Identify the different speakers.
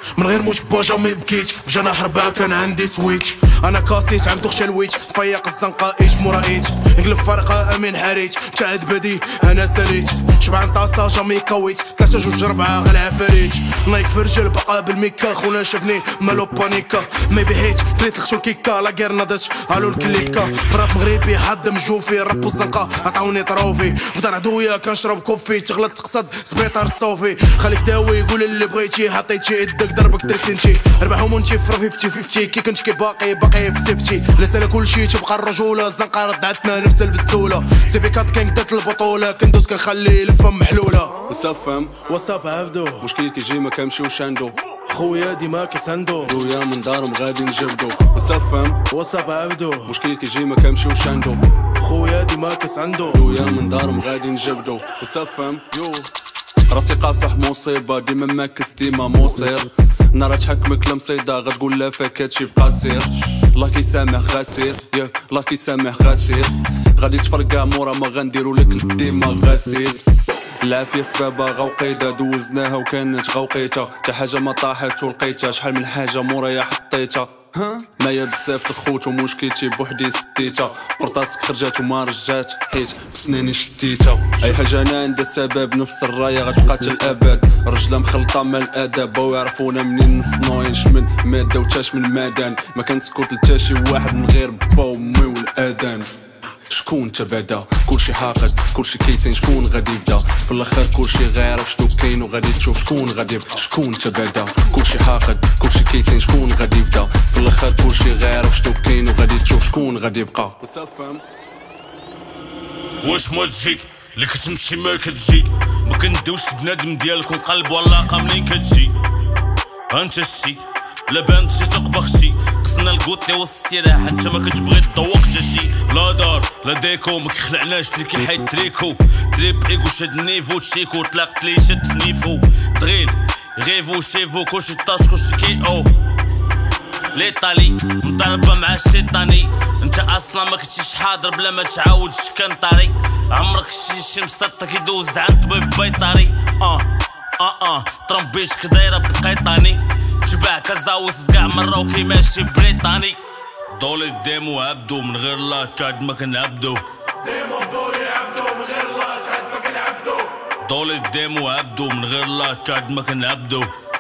Speaker 1: من غير موت بوجا ما بكيت وجانا حربة كان عندي سويتش. انا كاسيت عبدو خشلويت فيق الزنقة ايش مرايت نقلب فرقة امين حريت تعاد بدي انا ساليت شبعان طاسة جامي كويت 3 2 4 غير عفاريت نايك في رجل بقى بالميكا خونا شافني مالو بانيكا ما بيحيت كريت الخشو الكيكا لا غير نضت الو الكليكا فراب مغربي حد مجوفي راب والزنقة عطاوني طروفي في دار عدويا كنشرب كوفي تغلط تقصد سبيطار الصوفي خليك داوي قول اللي بغيتي حطيتي يدك ضربك درسنتي ربحهم ونتي في 50 50 كي كنت كي باقي في سيفتي لسالة كلشي تبقى الرجولة الزنقة ردعتنا نفس البسولة سي بي 4 كان قدرت البطولة كندوز كنخلي الفم محلولة.
Speaker 2: وصفم
Speaker 1: وصف عبدو
Speaker 2: مشكل كيجي ما كنمشيوش عندو
Speaker 1: خويا ديما كيساندو
Speaker 2: دويا من دارهم غادي نجبدو. وصفم
Speaker 1: وصف عبدو
Speaker 2: مشكل كيجي ما كنمشيوش عندو
Speaker 1: خويا ديما كيساندو
Speaker 2: دويا من دارهم غادي نجبدو. وصفم يو راسي قاصح مصيبة ديما ماكس ديما مصير نارا تحكمك المصيدة غتقول لا فاك هادشي بقصير الله كيسامح غاسير يا الله كيسامح غاسير غادي تفرقع مورا ما غنديرو لك ديما غاسير العافية سبابة غوقيدة دوزناها وكانت غوقيتها تا حاجة ما طاحت ولقيتها شحال من حاجة مورايا حطيتها مايا بزاف الخوت ومشكلتي بوحدي سديتها قرطاسك خرجات وما رجات حيت بسنيني شديتها اي حاجة انا عندها سبب نفس الراية غتبقى تا الابد رجلة مخلطة مع الادب ويعرفونا منين نصنوينش من مادة وتاش من معدن ما كنسكت لتا شي واحد من غير با ومي والاذان. شكون تبدا كلشي حاقد كلشي كيسين شكون غادي يبدا في الاخر كلشي غير شنو كاين وغادي تشوف شكون غادي يبدا. شكون تبدا كلشي حاقد كلشي كيسين شكون غادي يبدا في الاخر كلشي غير شنو كاين وغادي تشوف شكون غادي يبقى. وصفم
Speaker 3: واش ما تجيك اللي كتمشي ما كتجيك ما كندوش بنادم ديالك ونقلب والله منين كتجي انت الشي لا بانت شي تقبخ شي قصنا القوطي والسلاح انت ما كتبغي تذوق حتى شي لا دار لا ديكو ما كيخلعناش اللي كيحيد تريكو تريب ايكو شاد نيفو تشيكو طلقت لي شاد في نيفو دغيل غيفو شيفو كلشي طاس كلشي كي او ليطالي مضربه مع الشيطاني انت اصلا ما كنتيش حاضر بلا ما تعاودش كان طريق عمرك شي مسطه كيدوز عند طبيب بيطاري طرمبيش كدايره بقيطاني تباع كزاوس كاع مرة وكي ماشي بريطاني دولي ديمو عبدو من غير لا تعد ما كنعبدو
Speaker 4: ديمو دولي عبدو من غير لا تعد ما كنعبدو
Speaker 3: دولي ديمو عبدو من غير لا تعد ما كنعبدو